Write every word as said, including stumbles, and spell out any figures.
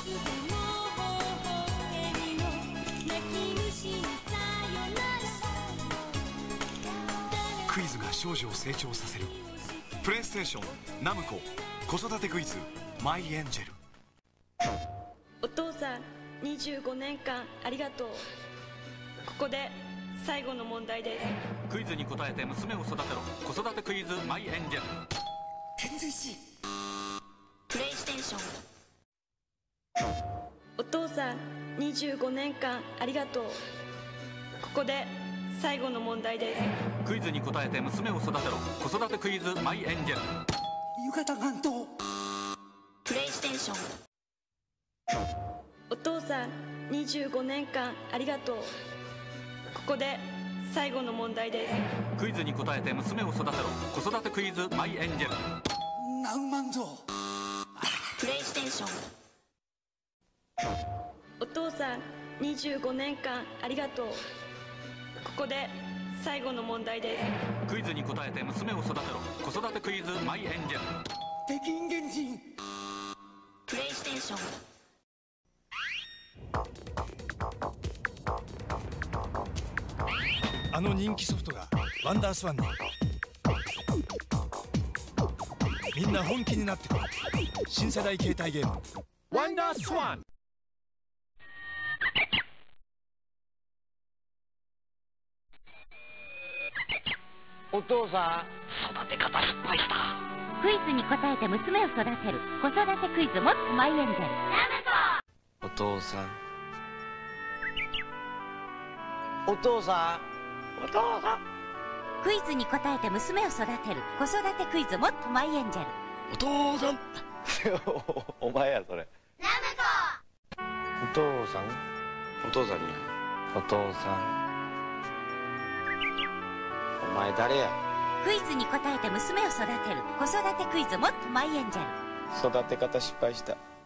クイズが少女を成長させる。プレイステーションナムコ子育てクイズマイエンジェル。 お父さんにじゅうごねんかんありがとう。ここで最後の問題です。 クイズに答えて娘を育てろ。子育てクイズマイエンジェル。 天然しプレイステーション。お父さんにじゅうごねんかんありがとう。ここで最後の問題です。 クイズに答えて娘を育てろ。子育てクイズマイエンジェル。 浴衣半島。 プレイステーション。お父さんにじゅうごねんかんありがとう。ここで最後の問題です。 クイズに答えて娘を育てろ。子育てクイズマイエンジェル。 何万ぞ。 プレイステーション。お父さんにじゅうごねんかんありがとう。ここで最後の問題です。 クイズに答えて娘を育てろ。子育てクイズマイエンジェル。 北京原人。 プレイステーション。 あの人気ソフトがワンダースワンに。みんな本気になってくる新世代携帯ゲームワンダースワン。 お父さん、育て方失敗した。 クイズに答えて娘を育てる子育てクイズもっとマイエンジェル。 お父さん、お父さん、お父さん。 クイズに答えて娘を育てる子育てクイズもっとマイエンジェル。 お父さん。お前やそれ。お父さん、お父さんに。お父さん。お前誰や。 クイズに答えて娘を育てる子育てクイズもっとマイエンジェル。 育て方失敗した。